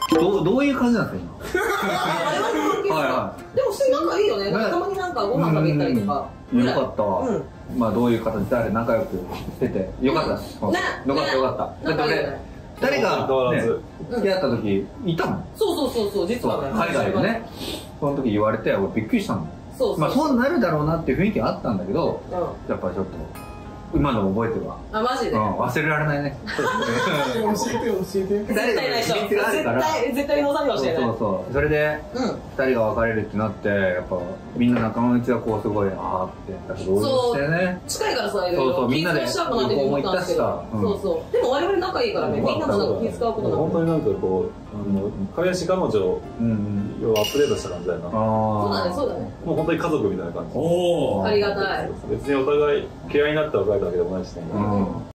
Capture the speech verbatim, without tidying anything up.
どうどういう感じなんですか今？はいはい。 でも普通に仲いいよね。たまになんかご飯食べ行ったりとか。 よかったわ。まあどういう形であれ仲良くしててよかったです。よかったよかった。だって俺誰が付き合った時いたの？ そうそうそうそう、実はね。 海外でね。その時言われて俺びっくりしたの。まあそうなるだろうなっていう雰囲気はあったんだけど、やっぱりちょっと。今の覚えては。 あ、マジで。 忘れられないね。 教えて教えて。 絶対ないでしょ。絶対絶対の作業してない。 そうそう。それで二人が別れるってなってやっぱみんな仲間内はこうすごいああって同情してね。 近いからさ、いろいろ。 そうそうみんなで旅行も行ったしさ。 そうそう。でも我々仲いいからね。みんなもなんか気使うことなく。 本当になんかこうあの彼氏彼女をアップデートした感じだよな。 そうだねそうだね。 もう本当に家族みたいな感じ。 ありがたい。 別にお互い嫌いになって別れたわけでもないしね。